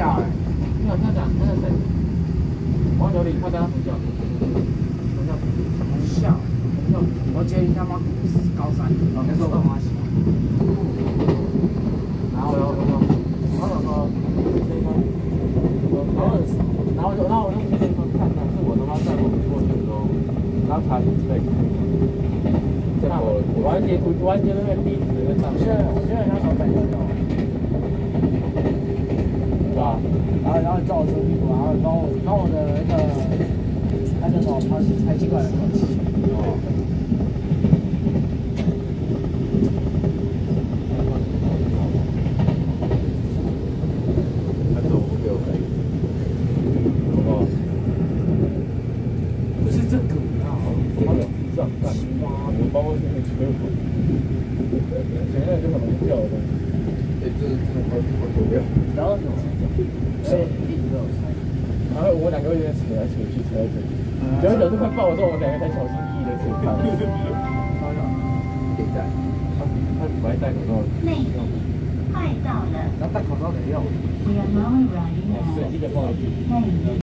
校哎。 你有听讲那个谁？王九龄他跟他同校， 同校，我觉得你他妈高三，那时候跟我小。 然后我说，然后我就跟你说，看是我他妈在我过去的时候，然后查你之类的。我完全那个地址那个上面。 我觉得人家手本有用。 对吧？ 然后你照我车屁股，然后我的那个什么排气管的口气。哦。 他走不给我飞，好不好？ 不是这个啊， 他有智障干，我包括现在车祸，前面就很容易掉的东西。这好久没有。 然后有。所以一直都有塞。 然后我两个有点扯来扯去，久而久之快爆的时候，我们两个才小心翼翼的扯开。可以戴，他不爱戴口罩。 内地快到了。 然后戴口罩得用。 We are now arriving at 手机的放进去。 内地。